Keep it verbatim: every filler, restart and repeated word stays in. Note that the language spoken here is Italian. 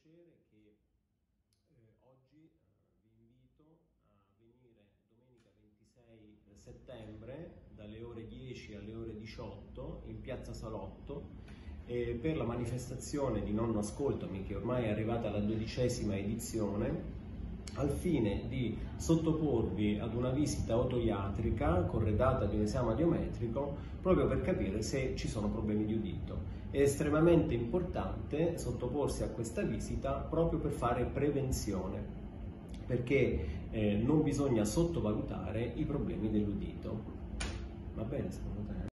piacere che eh, oggi eh, vi invito a venire domenica ventisei settembre dalle ore dieci alle ore diciotto in piazza Salotto eh, per la manifestazione di Nonno Ascoltami, che ormai è arrivata alla dodicesima edizione, al fine di sottoporvi ad una visita otoiatrica corredata di un esame audiometrico proprio per capire se ci sono problemi di udito. È estremamente importante sottoporsi a questa visita proprio per fare prevenzione, perché eh, non bisogna sottovalutare i problemi dell'udito. Va bene secondo te?